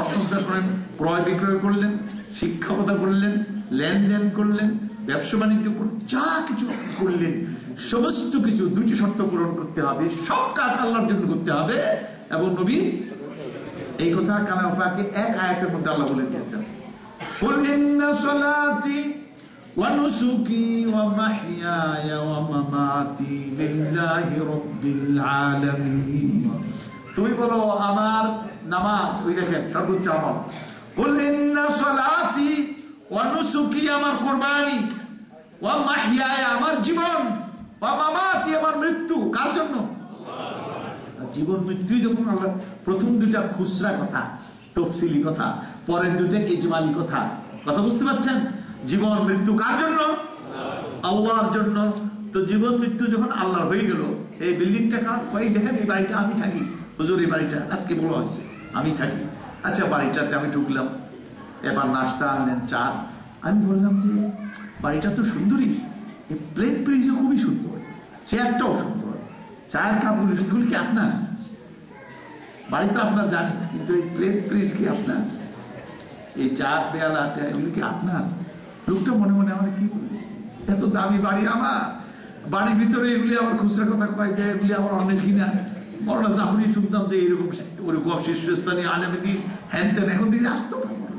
ঘর সংসার করেন, ক্রয় বিক্রয় করলেন, শিক্ষকতা করলেন, লেনদেন করলেন, ব্যবসা বাণিজ্য করলেন, যা কিছু করলেন সমস্ত কিছু দুটি শর্ত পূরণ করতে হবে, সব কাজ আল্লাহর জন্য করতে হবে। এবং নবী এই কথা কালামে পাকে এক আয়াতের মধ্যে আল্লাহ বলে দিয়েছেন, কুল ইন্না সালাতি ওয়া নুসুকি ওয়া মাহইয়ায়া ওয়া মামাতি লিল্লাহি রাব্বিল আলামিন। তুমি বলো আমার নামাজ, ওই দেখেন সর্বোচ্চ আমল, কুল ইন্না সালাতি ওয়া নুসুকি আমার কুরবানি, ওয়া মাহইয়ায়া আমার জীবন, ওয়া মামাতি আমার মৃত্যু, কার জন্য? জীবন মৃত্যু যখন আল্লাহ, প্রথম দুটা খুচরা কথা, তফসিলি কথা, পরের দুটা ইজমালি কথা, কথা বুঝতে পারছেন? জীবন মৃত্যু কার জন্য? আল্লাহর জন্য। তো জীবন মৃত্যু যখন আল্লাহর হয়ে গেল, এই বিল্ডিংটা কার? ওই দেখেন এই বাড়িটা আমি থাকি, হুজুর এই বাড়িটা আজকে বলা হয়েছে আমি থাকি। আচ্ছা বাড়িটাতে আমি ঢুকলাম, এবার নাস্তা আনলেন, চা। আমি বললাম যে বাড়িটা তো সুন্দরই, এই প্লেট প্রিজও খুবই সুন্দর, চেয়ারটাও সুন্দর, চায়ের কাপগুলো এগুলি কি আপনার? বাড়ি তো আপনার জানি, কিন্তু এই প্লেট প্রিজ কি আপনার? এই চার পেয়ালাটা এগুলি কি আপনার? লোকটা মনে মনে আমার কি বলবে, এত দামি বাড়ি আমার, বাড়ির ভিতরে এগুলি আমার খুচরা কথা কয় যে এগুলি আমার অন্যের কিনা। মৌলানা জাফরি শুনতাম যে এইরকম ওরকম শীর্ষস্থানীয় আলেমদিন হ্যান ত্যান, এখন দিকে আসতো।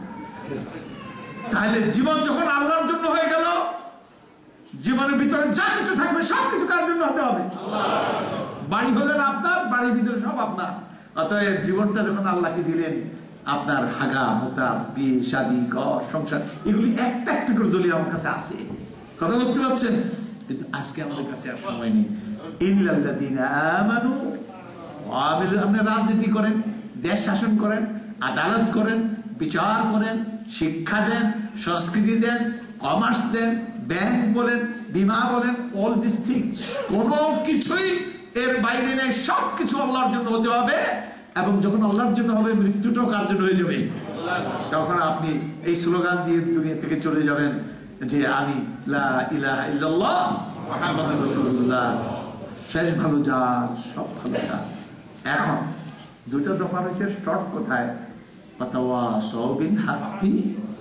তাহলে জীবন যখন আল্লাহর জন্য হয়ে গেল, জীবনের ভিতরে যা কিছু থাকবে সব কিছু কার জন্য হতে হবে? বাড়ি হলেন আপনার, বাড়ির ভিতরে সব আপনার। অতএব জীবনটা যখন আল্লাহকে দিলেন, আপনার হাগা মোতা, বিয়ে শাদী ঘর সংসার এগুলি একটা একটা করে দলিল আমার কাছে আছে, কথা বুঝতে পারছেন? কিন্তু আজকে আমাদের কাছে আর সময় নেই। ইল্লাল্লাযীনা আমানু ওয়া আমিলু, আপনি রাজনীতি করেন, দেশ শাসন করেন, আদালত করেন, বিচার করেন, শিক্ষা দেন, সংস্কৃতি দেন, কমার্স দেন, ব্যাংক বলেন, বিমা বলেন, অল দিস থিংস কোনো কিছুই এর বাইরে নেই, সব কিছু আল্লাহর জন্য হতে হবে। এবং যখন আল্লাহর জন্য হবে, মৃত্যুটাও কার জন্য হয়ে যাবে? তখন আপনি এই স্লোগান দিয়ে দুনিয়া থেকে চলে যাবেন যে আমি লা ইলাহা ইল্লাল্লাহ মুহাম্মাদুর রাসূলুল্লাহ, শেষ ভালো যার সব ভালো যার। এখন দুটো দফা হয়েছে, শর্ট কোথায়? ওয়াতাওয়াসাউ বিল হাক্কি,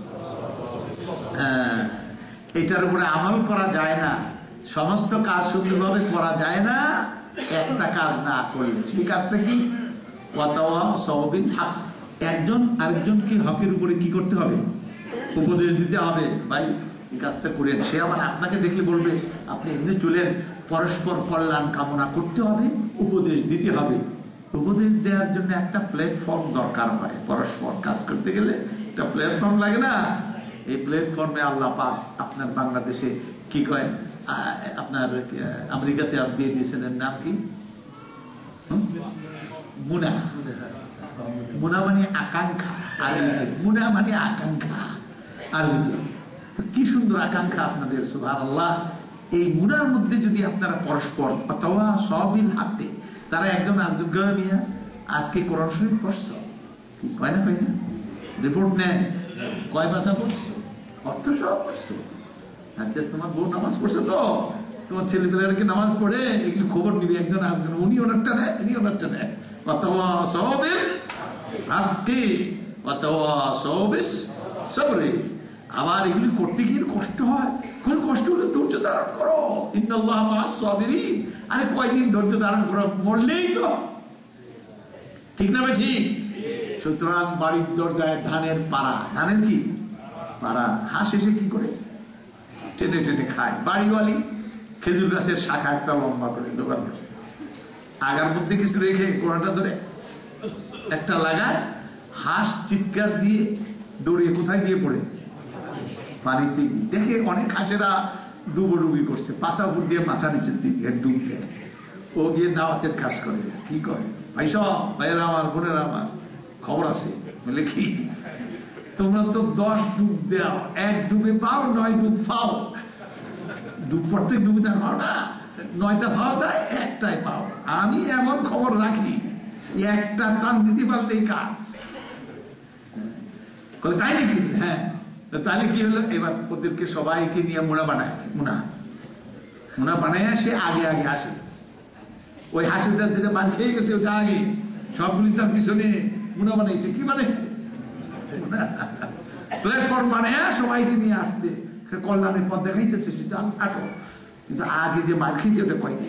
এটার উপরে আমল করা যায় না, সমস্ত কাজ সুন্দরভাবে করা যায় না একটা কাজ না করলে। সেই কাজটা কি? ওয়াতাওয়াসাউ বিল হক, একজন আরেকজনকে হকের উপরে কি করতে হবে? উপদেশ দিতে হবে, ভাই এই কাজটা করেন। সে আবার আপনাকে দেখলে বলবে আপনি এমনি চলেন, পরস্পর কল্যাণ কামনা করতে হবে, উপদেশ দিতে হবে। উপদেশ দেওয়ার জন্য একটা প্ল্যাটফর্ম দরকার হয়, পরস্পর কাজ করতে গেলে একটা প্ল্যাটফর্ম লাগে না? এই প্ল্যাটফর্মে আল্লাহ পাক আপনার বাংলাদেশে কি কয়, আপনার আমেরিকাতে দিয়ে দিয়েছেন, এর নাম কি? মুনা। মুনা মানে আকাঙ্ক্ষা, আরবিতে মুনা মানে আকাঙ্ক্ষা আরবিতে। তো কি সুন্দর আকাঙ্ক্ষা আপনাদের, সুবহানাল্লাহ। এই মুনার মধ্যে যদি আপনারা পরস্পর ওয়াতাওয়াসাউ বিল হাক্কি, তারা একজন আরেকজনকে নিয়ে আজকে কোরআন শরীফ পড়ছো, কয় না কয় না, রিপোর্ট নেয়, কয় কথা পড়ছো, অর্থ সব পড়ছো। আচ্ছা তোমার বউ নামাজ পড়ছে, তো তোমার ছেলেপেলেরা কি নামাজ পড়ে? এগুলো খবর নিবি একজন আরেকজন, উনি ওনারটা নেয়, ইনি ওনারটা নেয়। ওয়াতাওয়াসাউ বিল হাক্কি ওয়াতাওয়াসাউ বিস সাবরি। আবার এগুলি করতে গিয়ে কষ্ট হয়, কোন কষ্ট হলে ধৈর্য ধারণ করো, ইন্নাল্লাহা মা'আস সাবিরিন। আরে কয়দিন ধৈর্য ধারণ করো, মরলেই তো, ঠিক না ভাই? ঠিক। সুতরাং বাড়ির দরজায় ধানের পাড়া, ধানের কি পাড়া, হাঁস এসে কি করে টেনে টেনে খায়। বাড়িওয়ালি খেজুর গাছের শাখা একটা লম্বা করে দোকান করছে, আগার মধ্যে কিছু রেখে গোড়াটা ধরে একটা লাগায়, হাঁস চিৎকার দিয়ে দৌড়িয়ে কোথায় গিয়ে পড়ে? পানিতে গিয়ে। দেখে অনেক হাঁসেরা ডুবোডুবি করছে, পাশা ফুট দিয়ে মাথা নিচের দিকে ডুব দেয়। ও গিয়ে দাওয়াতের কাজ করে, কি করে, ভাই সব ভাইয়েরা আমার, বোনেরা আমার, খবর আছে। বলে কি, তোমরা তো 10 ডুব দাও, 1 ডুবে পাও, 9 ডুব পাও। ডুব প্রত্যেক ডুবে তা পাও না, 9টা পাওয়া যায়, 1টাই পাও। আমি এমন খবর রাখি, একটা টান দিতে পারলেই কাজ। তাই নাকি? হ্যাঁ। তাহলে কি হলো, এবার ওদেরকে সবাইকে নিয়ে মুনা বানায়, মুনা বানায়, সে আগে আগে আসে, ওই হাসিটা যেটা মান খেয়ে গেছে ওটা আগে, সবগুলি তার পিছনে মুনা বানাইছে। কি বানাইছে? প্ল্যাটফর্ম বানিয়ে সবাইকে নিয়ে আসছে, কল্যাণের পথ দেখাইতেছে, আসো। কিন্তু আগে যে মার খেয়েছে ওটা কয়নি।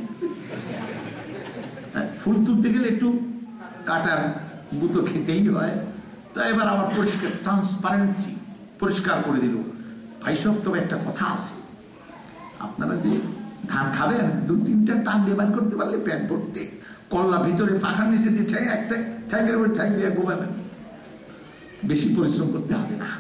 ফুল তুলতে গেলে একটু কাটার গুঁতো খেতেই হয়। তো এবার আবার পরিষ্কার, ট্রান্সপারেন্সি পরিষ্কার করে দিল। ভাই সব, তবে একটা কথা আছে, আপনারা যে ধান খাবেন 2-3টা টান দিয়ে বার করতে পারলে পেট ভরতে, কল্লা ভিতরে পাখার নিচে দিয়ে ঠ্যাং, একটা ঠ্যাংয়ের উপর ঠ্যাং দিয়ে ঘুমাবেন, বেশি পরিশ্রম করতে হবে না।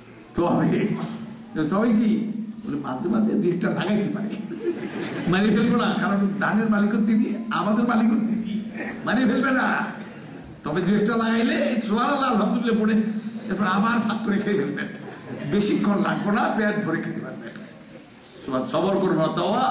তবে কি বলে মাঝে মাঝে 2-একটা লাগাইতে পারে, মারিয়ে ফেলবো না, কারণ ধানের মালিকও তিনি, আমাদের মালিকও তিনি, মারিয়ে ফেলবে না। তবে 2-একটা লাগাইলে সুবহানাল্লাহ আলহামদুলিল্লাহ পড়ে এরপর আবার ফাঁক করে খেয়ে ফেলবেন, বেশিক্ষণ লাগবো না, পেট ভরে খেতে পারবেন। সবর করবো,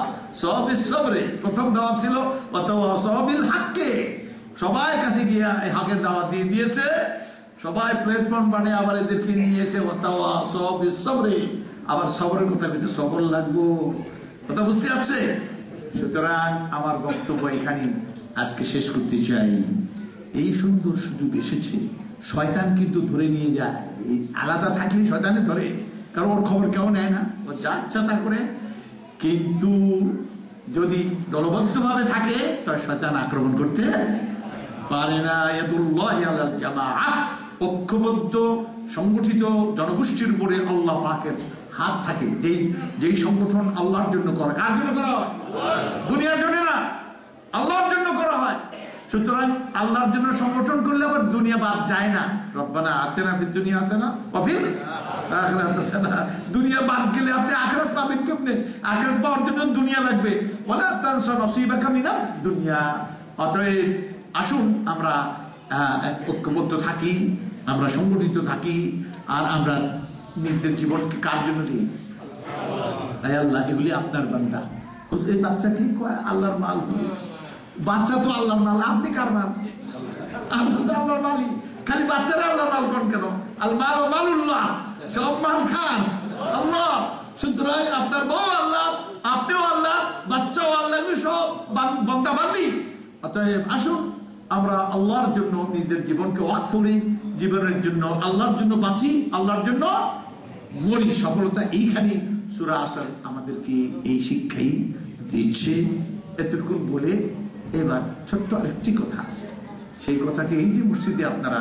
সবরে প্রথম দাওয়াত ছিল সবিল হাক্কে, সবাই কাছে গিয়ে হাকের দাওয়াত দিয়ে দিয়েছে, সবাই প্ল্যাটফর্ম বানিয়ে আবার এদেরকে নিয়ে এসে সবরে, আবার সবরের কথা কিছু সবর লাগবো, কথা বুঝতে আছে। সুতরাং আমার বক্তব্য এখানে আজকে শেষ করতে চাই। এই সুন্দর সুযোগ এসেছে, শয়তান কিন্তু ধরে নিয়ে যায়। এই আলাদা থাকলে শয়তানে ধরে, কারণ ওর খবর কেউ নেয় না, ও যা ইচ্ছা তা করে। কিন্তু যদি দলবদ্ধ ভাবে থাকে তবে শয়তান আক্রমণ করতে পারে না। ইয়াদুল্লাহি আলাল জামাআহ, ঐক্যবদ্ধ সংগঠিত জনগোষ্ঠীর উপরে আল্লাহ পাকের হাত থাকে। যেই সংগঠন আল্লাহর জন্য করা, কার জন্য করা হয়? দুনিয়ার জন্য না, আল্লাহর জন্য করা হয়। সুতরাং আল্লাহর জন্য সংগঠন করলে আবার দুনিয়া বাদ যায় না। রব্বানা আতিনা ফিদ দুনিয়া হাসানা ওয়া ফিল আখিরাতি হাসানা। দুনিয়া বাদ গেলে আপনি আখিরাত পাবেন কেমনে? আখিরাত পাওয়ার জন্য দুনিয়া লাগবে। ওয়ালা তানসা নসিবাকা মিনাদ দুনিয়া। অতএব আসুন আমরা ঐক্যবদ্ধ থাকি, আমরা সংগঠিত থাকি, আর আমরা নিজেদের জীবনকে কার জন্য দিই? আল্লাহ, এগুলি আপনার বান্দা। এই বাচ্চাকে আল্লাহর মাল, বাচ্চা তো আল্লাহর মাল, আপনি কার মাল? আপনি তো আল্লাহর মালই। খালি বাচ্চারা আল্লাহর মাল করেন কেন? আল মাল ও মালুল্লাহ, সব মাল খান আল্লাহ। সুতরাং আপনার বউ আল্লাহ, আপনিও আল্লাহ, বাচ্চাও আল্লাহ, সব বান্দা বান্দি। অতএব আসুন আমরা আল্লাহর জন্য নিজেদের জীবনকে ওয়াকফ করি, জীবনের জন্য আল্লাহর জন্য বাঁচি, আল্লাহর জন্য মরি। সফলতা এইখানে সূরা আসর আমাদেরকে এই শিক্ষাই দিচ্ছে। এতটুকু বলে এবার ছোট্ট আরেকটি কথা আছে, সেই কথাটি এই যে মসজিদে আপনারা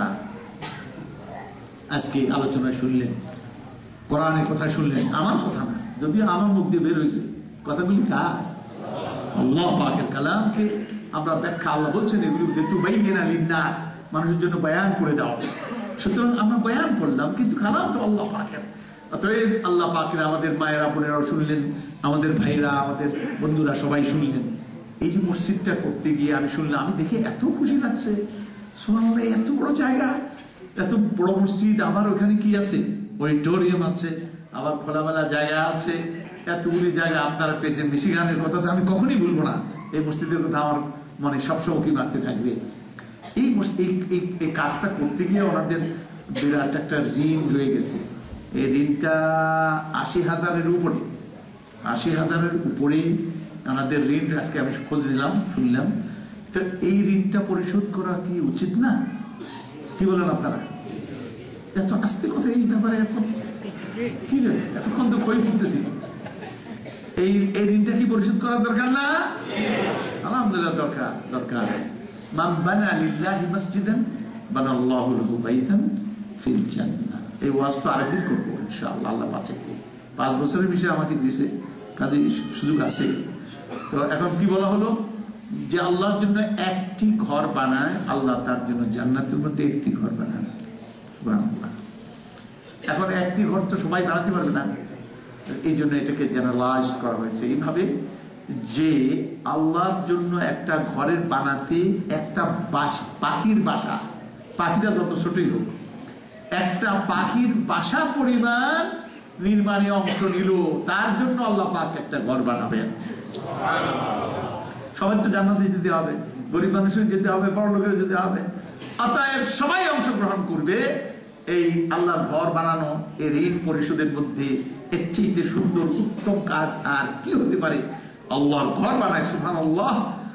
আজকে আলোচনা শুনলেন, কোরআনের কথা শুনলেন, আমার কথা না, যদিও আমার মুখ দিয়ে বের হয়েছে, কথাগুলি কার? আল্লাহ পাকের কালামকে আমরা ব্যাখ্যা, আল্লাহ বলছেন এগুলি লিতুবাইয়িনা লিন-নাস, মানুষের জন্য বয়ান করে দাও। সুতরাং আমরা বয়ান করলাম, কিন্তু কালাম তো আল্লাহ পাকের। অতএব আল্লাহ পাকের আমাদের মায়েরা বোনেরাও শুনলেন, আমাদের ভাইয়েরা, আমাদের বন্ধুরা সবাই শুনলেন। এই যে মসজিদটা করতে গিয়ে আমি শুনলাম, আমি দেখে এত খুশি লাগছে। সুবহানাল্লাহ, এত বড় জায়গা, এত বড় মসজিদ, আবার ওখানে কি আছে? অডিটোরিয়াম আছে, আবার খোলামেলা জায়গা আছে, এতগুলি জায়গা। আপনারা পেয়েছেন মিশিগানের কথা তো আমি কখনই ভুলবো না, এই মসজিদের কথা আমার মনে সবসময় কি বাড়তে থাকবে। এই কাজটা করতে গিয়ে ওনাদের বিরাট একটা ঋণ রয়ে গেছে। এই ঋণটা ৮০,০০০-এর উপরে, ৮০,০০০-এর উপরে ওনাদের ঋণ। আজকে আমি খোঁজ নিলাম, শুনলাম। তো এই ঋণটা পরিশোধ করা কি উচিত না? কি বলেন আপনারা? এত আস্তে কথা এই ব্যাপারে, এত কি রে, এতক্ষণ তো খই ফুটতেছি। এই ঋণটা কি পরিশোধ করা দরকার না? আলহামদুলিল্লাহ দরকার। মান বানা লিল্লাহি মাসজিদান বানাল্লাহু লাহু বাইতান ফিল জান্নাহ। এই ওয়াজ তো আরেকদিন করবো ইনশাআল্লাহ, আল্লাহ পাঁচে 5 বছরের বিষয় আমাকে দিয়েছে, কাজে সুযোগ আছে। তো এখন কি বলা হলো, যে আল্লাহর জন্য একটি ঘর বানায়, আল্লাহ তার জন্য জান্নাতের মধ্যে একটি ঘর বানায়। সুবহানাল্লাহ। এখন একটি ঘর তো সবাই বানাতে পারবে না, এই জন্য এটাকে জেনারেলাইজ করা হয়েছে এইভাবে যে আল্লাহর জন্য একটা ঘরের বানাতে একটা পাখির বাসা, পাখিটা যত ছোটই হোক, একটা পাখির বাসা পরিমাণ নির্মাণে অংশ নিল, তার জন্য আল্লাহ পাক একটা ঘর বানাবেন। সবাই তো জান্নাতে যেতে হবে, গরিব মানুষের যেতে হবে, বড় লোকের যেতে হবে। অতএব সবাই অংশগ্রহণ করবে এই আল্লাহর ঘর বানানো, এই ঋণ পরিশোধের মধ্যে এর চেয়ে সুন্দর উত্তম কাজ আর কি হতে পারে? আল্লাহর ঘর বানায়। সুবহানাল্লাহ।